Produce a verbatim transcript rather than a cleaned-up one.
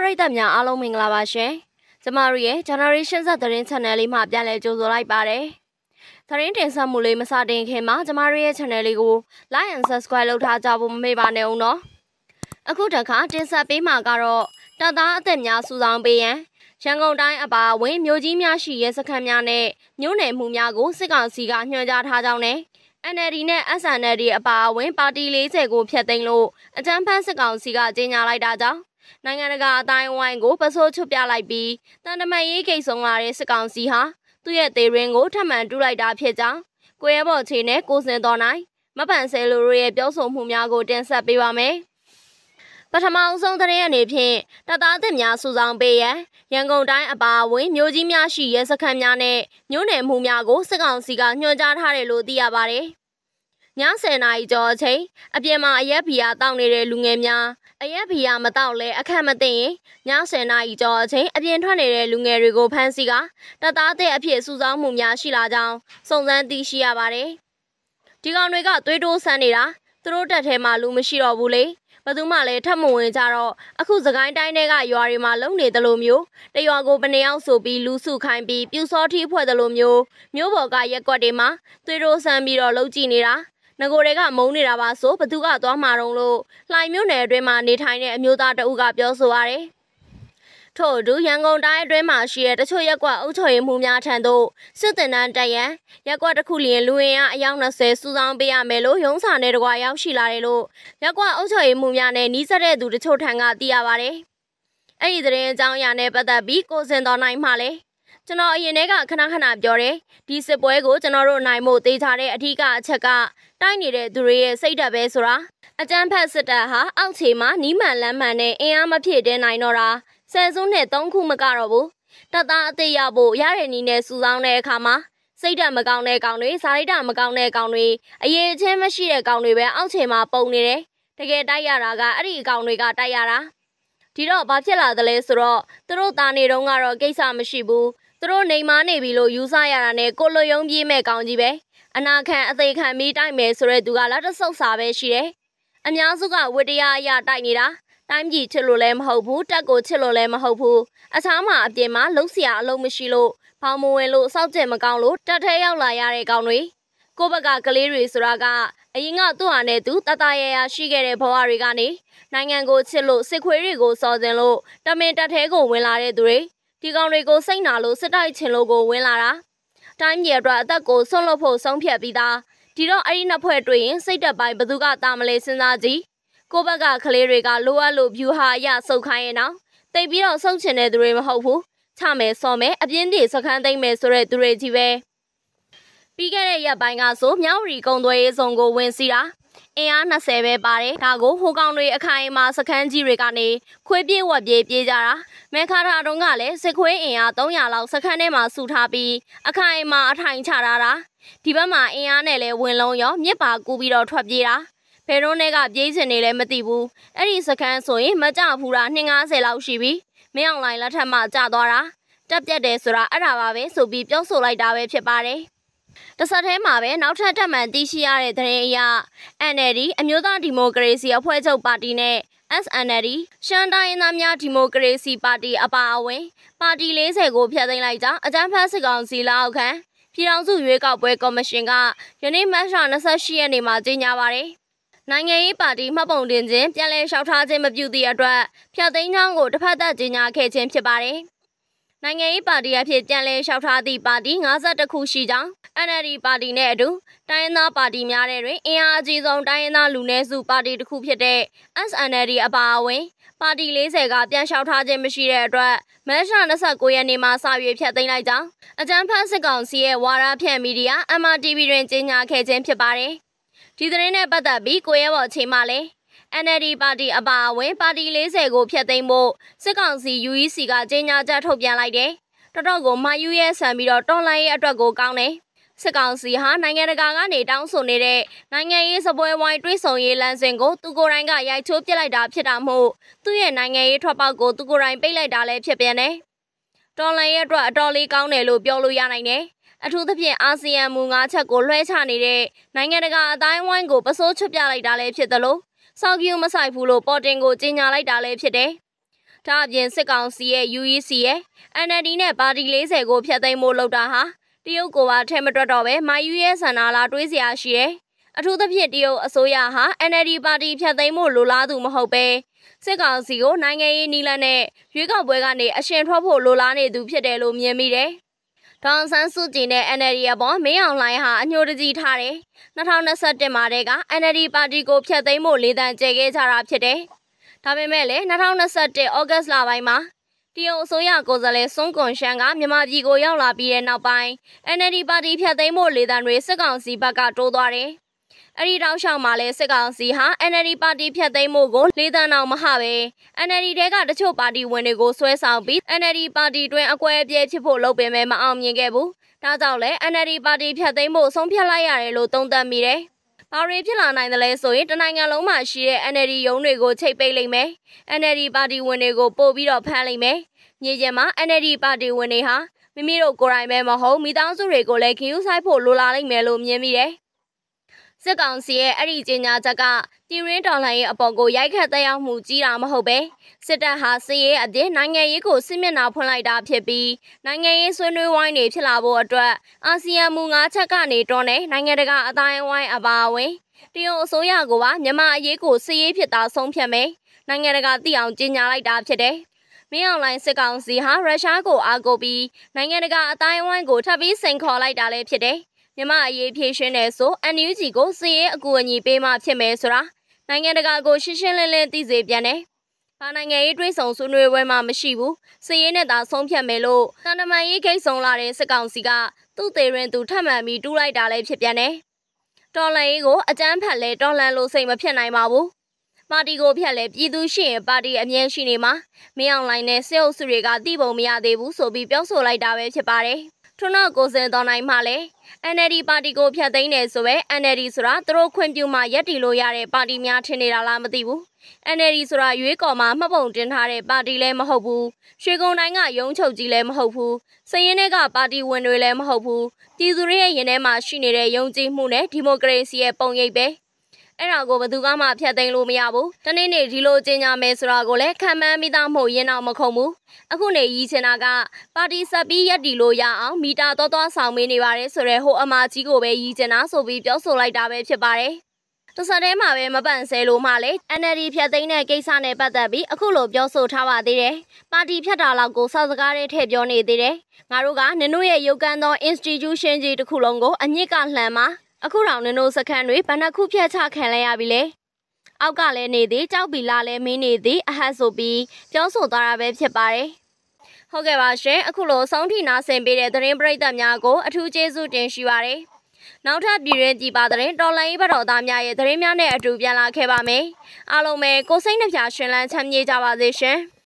ပရိသတ်များအားလုံးမင်္ဂလာပါရှင်။ကျမတို့ရဲ့ Generation Z သတင်း channel လေးမှာပြန်လည်ကြိုဆိုလိုက်ပါတယ်။သတင်းတင်ဆက်မှုလေးမစတင်ခင်မှာကျမတို့ရဲ့ channel လေးကို like and subscribe လုပ်ထားကြဖို့မမေ့ပါနဲ့ဦးနော်။အခုတခါတင်ဆက်ပေးမှာကတော့တပ်သားအသက်များစုဆောင်ပေးရန်ရန်ကုန်တိုင်းအပါအဝင်မြို့ကြီးများရှိရဲစခန်းများနဲ့မြို့နယ်မှုများကိုစစ်ကောင်စီကညွှန်ကြားထားကြောင်းနဲ့ N L D နဲ့ S N L D အပါအဝင်ပါတီ၄၀ကိုဖျက်သိမ်းလို့အကြမ်းဖက်စစ်ကောင်စီကကြေညာလိုက်တာကြောင့်နိုင်ငံတကာအတိုင်းအဝိုင်းကိုပစိုးချွတ်ပြလိုက်ပြီးတန်တမန်ရေးကိစ္စဆုံးလာတဲ့စစ်ကောင်စီဟာသူ့ရဲ့သေးရင်းကိုထပ်မံတူးလိုက်တာဖြစ်ကြောင်းကိုရဲဘော်ချေနဲ့ကိုစင်တော်နိုင်မပန်ဆဲလိုရဲ့ပြောဆိုမှုများကိုတင်ဆက်ပေးပါမယ်။ပထမအဆုံးသတင်းအနေဖြင့်တပ်သားသစ်များစုဆောင်ပေးရန်ရန်ကုန်တိုင်းအပါအဝင်မြို့ကြီးများရှိရဲစခန်းများနဲ့မြို့နယ်မှုများကိုစစ်ကောင်စီကညွှန်ကြားထားတယ်လို့သိရပါတယ်။ညဆယ်နာရီကျော်အချိန်အပြင်မှာအရက်ဘီယာတောက်နေတဲ့လူငယ်များအရက်ဘီယာမတောက်လဲအခက်မသိရင်ညဆယ်နာရီကျော်အချိန်အပြင်ထွက်နေတဲ့လူငယ်တွေကိုဖမ်းဆီးကတပ်သားတဲ့အဖြစ်စုဆောင်းမှုများရှိလာကြောင်းစုံစမ်းသိရှိရပါတယ်။ဒီကောင်တွေကသွေးတိုးဆန်းနေတာသူတို့တက်ထဲမှာလူမရှိတော့ဘူးလေဘယ်သူမှလည်းထပ်မဝင်ကြတော့အခုစကိုင်းတိုင်းတွေကရွာတွေမှာလုံနေတယ်လို့မျိုးတရွာကိုဘယ်နှယောက်ဆိုပြီးလူစုခိုင်းပြီးပြူစောထီးဖွဲ့တယ်လို့မျိုးမျိုးပေါ်ကရက်ကွက်တွေမှာသွေးတိုးဆန်းပြီးတော့လှုပ်ကြည့်နေတာငကိုတွေကမုန်းနေတာပါဆိုဘသူကသွားမှာတော့လို့လှိုင်မြို့နယ်အတွင်းမှာနေထိုင်တဲ့အမျိုးသားတအုပ်ကပြောဆိုရတယ်။ထို့အတူရန်ကုန်တိုင်းအတွင်းမှာရှိတဲ့တချို့ရက်ကွက်အုပ်ချုပ်ရေးမှုများထံသို့စစ်တင်တန်းတက်ရန်ရက်ကွက်တစ်ခုလျင်လူဝင်အားအယောက်၂၀စုဆောင်းပေးရမယ်လို့ရုံးစာနယ်တကွာရောက်ရှိလာတယ်လို့ရက်ကွက်အုပ်ချုပ်ရေးမှုများနဲ့နှီးစပ်တဲ့သူတချို့ထံကသိရပါတယ်။အဲ့ဒီသတင်းအကြောင်းအရာနဲ့ပတ်သက်ပြီးကိုစင်တော်နိုင်မှလည်းကျွန်တော်အရင်တည်းကခဏခဏပြောတယ်ဒီစစ်ပွဲကိုကျွန်တော်တို့နိုင်မှုသိထားတဲ့အထူးကအချက်ကတိုင်းနေတဲ့သူတွေရဲ့စိတ်ဓာတ်ပဲဆိုတာအကြမ်းဖက်စစ်တပ်ဟာအောက်ခြေမှာနီးမှန်လမ်းမှန်နဲ့အင်အားမဖြည့်တဲ့နိုင်တော့တာဆယ်စုနှစ်သုံးခုမကတော့ဘူးတပ်သားအသေးရဖို့ရတဲ့နီးနဲ့စုဆောင်းတဲ့အခါမှာစိတ်ဓာတ်မကောင်းတဲ့ကောင်တွေဇာတိဓာတ်မကောင်းတဲ့ကောင်တွေအရေးချင်းမရှိတဲ့ကောင်တွေပဲအောက်ခြေမှာပုံနေတယ်တကယ်တိုက်ရတာကအဲ့ဒီအကောင်တွေကတိုက်ရတာဒီတော့ဘာဖြစ်လာသလဲဆိုတော့သူတို့သားနေတော့ကတော့ကိစ္စမရှိဘူးသူတို့နေမားနေပြီလို့ယူဆရတာနဲ့ကိုလိုယုံပြေးမဲ့ကောင်ကြီးပဲအနာခံအသေးခံပြီးတိုက်မယ်ဆိုတဲ့သူကလက်တဆုပ်စာပဲရှိတယ်။အများစုကဝတ္တရားအရတိုက်နေတာတိုင်းပြည်ချစ်လို့လည်းမဟုတ်ဘူးတက်ကိုချစ်လို့လည်းမဟုတ်ဘူးအခြားမှာအပြင်မှာလှုပ်เสียအလုံးမရှိလို့ဘောင်မဝင်လို့စောက်ကျက်မကောင်းလို့တက်ထဲရောက်လာရတဲ့ကောင်တွေကိုဘက်ကကလေးတွေဆိုတာကအရင်ကသူ့ဟာနဲ့သူတတရရရှိခဲ့တဲ့ဘဝတွေကနေနိုင်ငံကိုချစ်လို့စစ်ခွေးတွေကိုစော်စင်လို့တမင်တက်ထဲကိုဝင်လာတဲ့သူတွေဒီကောင်တွေကိုစိတ်နာလို့စစ်တိုက်ချင်လို့ကိုဝင်လာတာတိုင်းပြည်အတွက်အသက်ကိုဆွန့်လွတ်ဖို့ဆုံးဖြတ်ပြီးသားဒီတော့အဲ့ဒီနှစ်ဖွဲ့တွေ့ရင်စိတ်တက်ပိုင်းဘသူကတာမလဲစဉ်းစားကြည့်ကိုဘက်ကကလေးတွေကလိုအပ်လို့ဖြူဟာအရဆုတ်ခိုင်းရင်တော့တိတ်ပြီးတော့ဆုံးချင်တဲ့သူတွေမဟုတ်ဘူးချမယ်စော်မယ်အပြင်းပြေစခန်းသိမ်းမယ်ဆိုတဲ့သူတွေကြီးပဲပြီးခဲ့တဲ့ရက်ပိုင်းကဆိုမြောက်ရီကုံသွဲရေးစုံကိုဝင်စီတာအင်အား၂၀ပဲပါတယ်ဒါကိုဟိုကောင်တွေအခိုင်အမာစခန်းကြီးတွေကနေခွေးပြေးဝက်ပြေးပြေးကြတာမဲခါထာတုံးကလည်းစစ်ခွေးအင်အား၃၀၀လောက်စခန်းထဲမှာစုထားပြီးအခိုင်အမာအထိုင်ချထားတာဒီဘက်မှာအင်အားနဲ့လည်းဝင်လုံးရောမြစ်ပါကူပြီးတော့ထွက်ပြေးတာဘယ်တော့နဲ့ကပြေးစင်နေလည်းမသိဘူးအဲ့ဒီစခန်းဆိုရင်မကြဘူးတာ၂၅၀လောက်ရှိပြီမင်းအောင်လိုင်းလက်ထက်မှာကျသွားတာတက်ပြက်တယ်ဆိုတာအဲ့ဒါပါပဲဆိုပြီးပြောဆိုလိုက်တာပဲဖြစ်ပါတယ်တဆက်ထဲမှာပဲနောက်ထပ်ထပ်မံသိရှိရတဲ့သတင်းအရ N L D အမျိုးသားဒီမိုကရေစီအဖွဲ့ချုပ်ပါတီနဲ့ S N L D ရှမ်းတိုင်းသားများဒီမိုကရေစီပါတီအပါအဝင်ပါတီ၄၀ကိုဖျက်သိမ်းလိုက်ကြောင်းအကြမ်းဖက်စစ်ကောင်စီလက်အောက်ခံပြည်ထောင်စုရွေးကောက်ပွဲကော်မရှင်ကယနေ့မတ်လ၂၈ရက်နေ့မှာကြေညာပါတယ်။နိုင်ငံရေးပါတီမှတ်ပုံတင်ခြင်းပြန်လည်လျှောက်ထားခြင်းမပြုသည့်အတွက်ဖျက်သိမ်းကြောင်းကိုတစ်ဖက်သက်ကြေညာခဲ့ခြင်းဖြစ်ပါတယ်။နိုင်ငံရေးပါတီအဖြစ်ပြန်လည်လျှောက်ထားသည့်ပါတီ၅၁ခုရှိကြောင်း N L D ပါတီနဲ့အတူတိုင်းရင်းသားပါတီများတဲ့တွင်အင်အားအကြီးဆုံးတိုင်းရင်းသားလူနည်းစုပါတီတစ်ခုဖြစ်တဲ့ S N L D အပါအဝင်ပါတီ၄၀ကပြန်လျှောက်ထားခြင်းမရှိတဲ့အတွက်မတ်လ၂၉ရက်နေ့မှာစရွေးဖျက်သိမ်းလိုက်ကြောင်းအကြမ်းဖက်စစ်ကောင်စီရဲ့ဝါဒဖြန့်မီဒီယာ M R T V တွင်ကြေညာခဲ့ခြင်းဖြစ်ပါတယ်။ဒီသတင်းနဲ့ပတ်သက်ပြီးကိုရဲဘော်ချိန်မှလည်းN L D ပါတီအပါအဝင်ပါတီ၄၀ကိုဖျက်သိမ်းဖို့စစ်ကောင်စီ U E C ကကြေညာချက်ထုတ်ပြန်လိုက်တယ်။တော်တော်ကိုမာယူရဲဆန်ပြီးတော့တော်လှန်ရေးအတွက်ကိုကောင်းတယ်။စစ်ကောင်စီဟာနိုင်ငံတကာကနေတောင်းဆိုနေတဲ့နိုင်ငံရေးစပွဲဝိုင်းတွေးဆောင်ရေးလမ်းစဉ်ကိုသူကိုယ်တိုင်ကရိုက်ချိုးပစ်လိုက်တာဖြစ်တာမို့သူ့ရဲ့နိုင်ငံရေးထွက်ပေါက်ကိုသူကိုယ်တိုင်ပိတ်လိုက်တာလည်းဖြစ်ပြန်တယ်။တော်လှန်ရေးအတွက်အတော်လေးကောင်းတယ်လို့ပြောလို့ရနိုင်တယ်။အထူးသဖြင့်အာဆီယံမူ၅ချက်ကိုလွှဲချနေတဲ့နိုင်ငံတကာအတိုင်းအဝိုင်းကိုပစိုးချွတ်ပြလိုက်တာလည်းဖြစ်သလိုစောက်ကျူးမဆိုင်ဘူးလို့ပေါ်တင်ကိုကြေညာလိုက်တာလည်းဖြစ်တယ်ဒါအပြင်စစ်ကောင်စီရဲ့ U E C ရဲ့ N L D နဲ့ပါတီ၄၀ကိုဖျက်သိမ်းဖို့လုပ်တာဟာတရုတ်ကိုပါထဲမတွက်တော့ပဲမာယူရဲ့ဆန္ဒလာတွေးစရာရှိတယ်။အထူးသဖြင့်တရုတ်အစိုးရဟာ N L D ပါတီဖျက်သိမ်းဖို့လိုလားသူမဟုတ်ပဲစစ်ကောင်စီကိုနိုင်ငံရေးနီလန်းနဲ့ရွေးကောက်ပွဲကနေအရှင်ထွက်ဖို့လိုလားနေသူဖြစ်တယ်လို့မြင်မိတယ်။ဒေါန်ဆန်းစုကြည်နဲ့ N L D အပေါ်မင်းအောင်လှိုင်ဟာအညှို့တကြီးထားတယ်။၂၀၂၁မှာတည်းက N L D ပါတီကိုဖျက်သိမ်းဖို့လေသံကျဲခဲ့ကြတာဖြစ်တယ်။ဒါပေမဲ့လည်း၂၀၂၁ဩဂတ်လပိုင်းမှာတရုတ်အစိုးရကိုယ်စားလှယ်စွန်ကွန်ရှန်ကမြန်မာပြည်ကိုရောက်လာပြီးတဲ့နောက်ပိုင်း N L D ပါတီဖျက်သိမ်းဖို့လေသံတွေစစ်ကောင်စီဘက်ကတိုးသွားတယ်။အဲဒီတောက်လျှောက်မှာလည်းစစ်ကောင်စီဟာ N L D ပါတီဖျက်သိမ်းဖို့ကိုလေသံအောင်မဟာပဲ N L D တဲကတချို့ပါတီဝင်တွေကိုဆွဲဆောင်ပြီး N L D ပါတီတွင်အကွဲအပြဲဖြစ်ဖို့လုပ်ပေမဲ့မအောင်မြင်ခဲ့ဘူး။ဒါကြောင့်လည်း N L D ပါတီဖျက်သိမ်းဖို့ဆုံးဖြတ်လိုက်ရတယ်လို့သုံးသပ်မိတယ်။ဘာတွေဖြစ်လာနိုင်သလဲဆိုရင်တနိုင်ငံလုံးမှာရှိတဲ့ N L D ရုံးတွေကိုချိတ်ပိတ်လိုက်မယ်။ N L D ပါတီဝင်တွေကိုပို့ပြီးတော့ဖမ်းလိုက်မယ်။မြေကျမှာ N L D ပါတီဝင်တွေဟာမိမိတို့ကိုယ်တိုင်ပဲမဟုတ်မိသားစုတွေကိုလည်းခီးယူဆိုင်ဖို့လိုလာလိမ့်မယ်လို့မြင်မိတယ်။စစ်ကောင်စီရဲ့အဲ့ဒီကြေညာချက်ကပြည်ရင်းတော်လှန်ရေးအပေါ်ကိုရိုက်ခတ်သက်ရောက်မှုကြီးတာမဟုတ်ပဲစစ်တပ်ဟာစစ်ရေးအပြင်နိုင်ငံရေးကိုစစ်မျက်နှာဖွင့်လိုက်တာဖြစ်ပြီးနိုင်ငံရေးဆွေးနွေးဝိုင်းတွေဖြစ်လာဖို့အတွက်အာဆီယံမူငါးချက်ကနေတွန်းတဲ့နိုင်ငံတကာအတိုင်းအဝိုင်းအပါအဝင်တရုတ်အစိုးရကပါမြန်မာအရေးကိုစစ်ရေးဖြစ်တာဆုံးဖြတ်မယ်နိုင်ငံတကာသိအောင်ကြေညာလိုက်တာဖြစ်တယ်မင်းအောင်လှိုင်စစ်ကောင်စီဟာရုရှားကိုအားကိုးပြီးနိုင်ငံတကာအတိုင်းအဝိုင်းကိုထပ်ပြီးစိန်ခေါ်လိုက်တာလည်းဖြစ်တယ်မြန်မာအရေးဖြေရှင်းတယ်ဆို N U G ကိုစစ်ရေးအကူအညီပေးမှဖြစ်မယ်ဆိုတာနိုင်ငံတကာကိုရှင်းရှင်းလင်းလင်းသိစေပြန်တယ်။ဘာနိုင်ငံရေးတွေးဆောင်ဆွေးနွေးပွဲမှမရှိဘူး။စစ်ရေးနဲ့သာဆုံးဖြတ်မယ်လို့တန်တမန်ရေးကိတ်ဆုံးလာတဲ့စစ်ကောင်စီကသူ့သေးရင်သူထပ်မှန်ပြီးတူးလိုက်တာလည်းဖြစ်ပြန်တယ်။တော်လှန်ရေးကိုအကြမ်းဖက်လဲတော်လှန်လို့စိတ်မဖြစ်နိုင်ပါဘူး။ပါတီကိုဖျက်လဲပြည်သူရှိရင်ပါတီအမြဲရှိနေမှာမင်းအောင်လှိုင်နဲ့စစ်အုပ်စုတွေကတိပုံမရသေးဘူးဆိုပြီးပြောဆိုလိုက်တာပဲဖြစ်ပါတယ်။ထွန်းတော့ကိုစင်တော်နိုင်မှလည်းN L D ပါတီကိုဖျက်သိမ်းတယ်ဆိုပဲ N L D ဆိုတာသူတို့ခွင့်ပြုမှရက်တီလို့ရတဲ့ပါတီများထင်နေတာလားမသိဘူး N L D ဆိုတာရွေးကော်မှာမှတ်ပုံတင်ထားတဲ့ပါတီလည်းမဟုတ်ဘူးရွှေကုန်းတိုင်းကရုံးချုပ်ကြီးလည်းမဟုတ်ဘူးစည်ရင်းတွေကပါတီဝင်တွေလည်းမဟုတ်ဘူးပြည်သူတွေရဲ့ရင်ထဲမှာရှိနေတဲ့ယုံကြည်မှုနဲ့ဒီမိုကရေစီရဲ့ပုံရိပ်ပဲအဲ့ဒါကိုဘယ်သူမှဖျက်သိမ်းလို့မရဘူးတနေ့နေ့ဒီလိုကြေညာမယ်ဆိုတာကိုလည်းခံမှန်းမိသားမှုရင်တော့မခုံဘူးအခုနေရီချင်တာကပါတီဆက်ပြီးရက်တီလို့ရအောင်မီတာတော်တော်ဆောင်မေးနေပါတယ်ဆိုရဲဟိုအမကြီးကိုပဲရီချင်တာဆိုပြီးပြောဆိုလိုက်တာပဲဖြစ်ပါတယ်တဆက်တည်းမှာပဲမပန့်ဆဲလို့မှလေ N L D ဖြတ်သိမ်းတဲ့ကိစ္စနဲ့ပတ်သက်ပြီးအခုလိုပြောဆိုထားပါသေးတယ်။ပါတီဖြတ်တာလောက်ကိုစောက်စကားတွေထည့်ပြောနေသေးတယ်။ငါတို့ကနင်တို့ရဲ့ရုပ်ကန်းသော institution ကြီးတစ်ခုလုံးကိုအညစ်ကလှမ်းမှာအခုတော့နင်တို့စခန်းတွေဘဏ္ဍခုဖြတ်ချခံလဲရပြီလေ။အောက်ကလည်းနေသည်ကြောက်ပြီလားလဲမင်းနေသည်အဟတ်ဆိုပြီးပြောဆိုသွားတာပဲဖြစ်ပါတယ်။ဟုတ်ကဲ့ပါရှင်အခုလိုဆုံးထိနာဆင်ပေးတဲ့သတင်းပရိသတ်များကိုအထူးကျေးဇူးတင်ရှိပါတယ်။နောက်ထပ်ပြည်ရင်းကြည်ပါတဲ့တော်လိုင်းဘတော်သားများရဲ့သတင်းများနဲ့အတူပြန်လာခဲ့ပါမယ်။အားလုံးပဲကိုစိတ်နှပြရှင်လန်းချမ်းမြေ့ကြပါစေရှင်။